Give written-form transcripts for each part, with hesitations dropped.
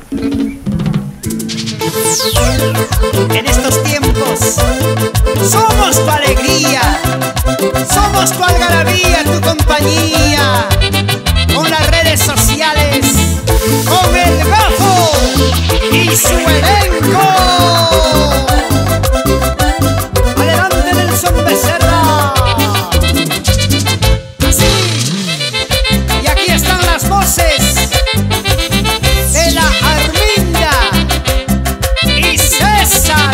En estos tiempos somos tu alegría, somos tu algarabía, tu compañía, con las redes sociales, con el Gafo y su elenco. Adelante, Nelson Becerra. Así. Y aquí están las voces de la Arminda y César,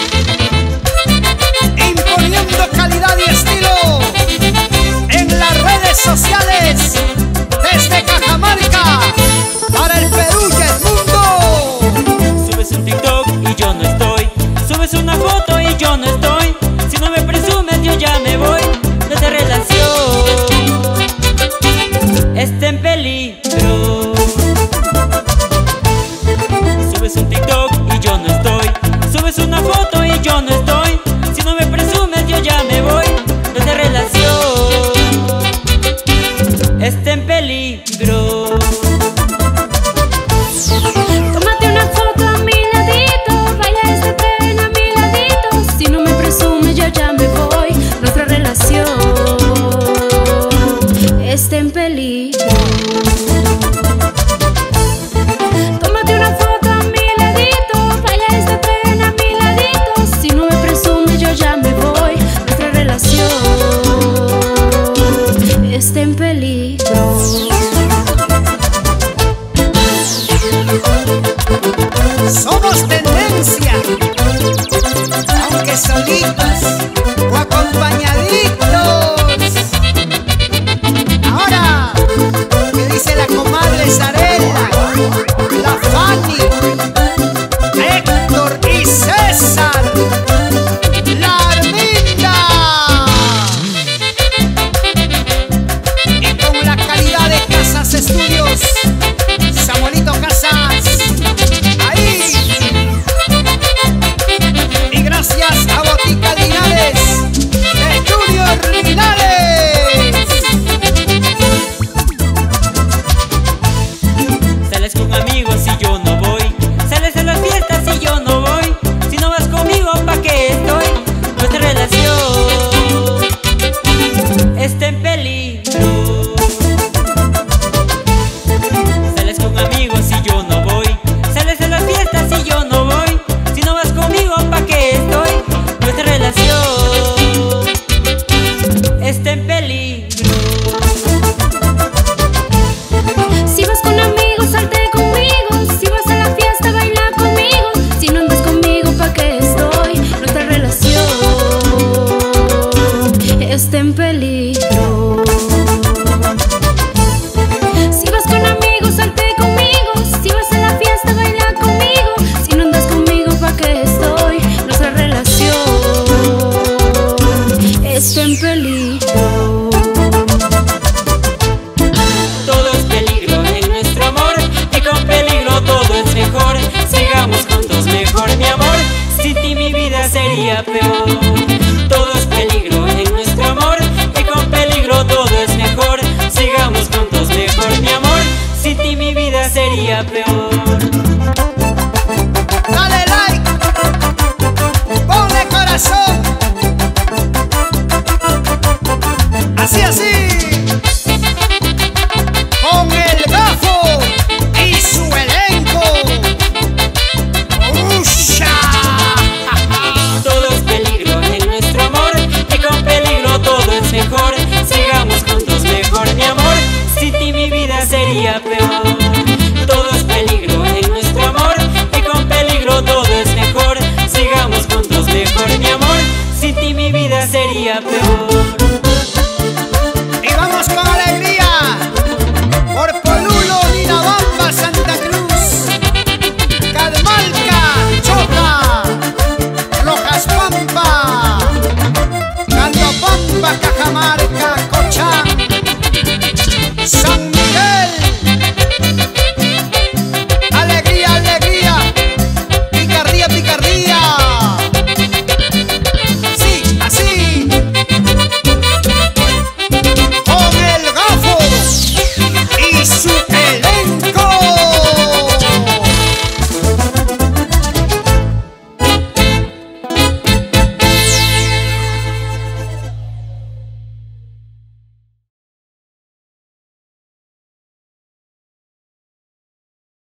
imponiendo calidad y estilo en las redes sociales desde Cajamarca para el Perú y el mundo. Subes un TikTok y yo no estoy, subes una foto y yo no estoy. Si no me presumes yo ya me voy de esta relación. Está en peligro. Subes un TikTok y yo no estoy, subes una foto y yo no estoy. Si no me presumes yo ya me voy de esta relación. Está en peligro. Tómate una foto a mi ladito, baila este tren a mi ladito. Si no me presumes yo ya me voy, nuestra relación está en peligro. Tómate una foto a mi ladito, baila este tren a mi ladito. Si no me presumes yo ya me voy, nuestra relación está en peligro. Somos tendencia, aunque solitos o acompañaditos. Ahora, ¿qué dice la comadre Zarela, la Fanny, Héctor y César, la Arminda? Y con la calidad de Casas Estudios, Samuelito Casas. Ahí. Y gracias a Botica Linares, de Junior Linares. Sales con amigos y yo no voy, sales a las fiestas y yo no voy. Si no vas conmigo, ¿pa' qué estoy? Nuestra relación está en peligro. Sales con amigos y yo no voy, sales a las fiestas y yo no voy. Si no vas conmigo, ¿pa' qué estoy? Nuestra relación está en peligro. Si vas con amigos, salte conmigo. Si vas a la fiesta, baila conmigo. Si no andas conmigo, ¿pa' qué estoy? Nuestra relación está en peligro. Si vas con amigos, salte conmigo. Si vas a la fiesta, baila conmigo. Si no andas conmigo, ¿pa' qué estoy? Nuestra relación está en peligro. Todo es peligro en nuestro amor, y con peligro todo es mejor. Sigamos juntos mejor, mi amor, sin ti mi vida sería peor. Todo es peligro en nuestro amor, y con peligro todo es mejor. Sigamos juntos mejor, mi amor, sin ti mi vida sería peor. Dale like, ponle corazón. Así, así. Con el Gafo y su elenco. ¡Usha! Todo es peligro en nuestro amor, y con peligro todo es mejor. Sigamos juntos mejor, mi amor, sin ti mi vida sería peor. Todo es peligro en nuestro amor, y con peligro todo es mejor. Sigamos juntos mejor, mi amor, sin ti mi vida sería peor.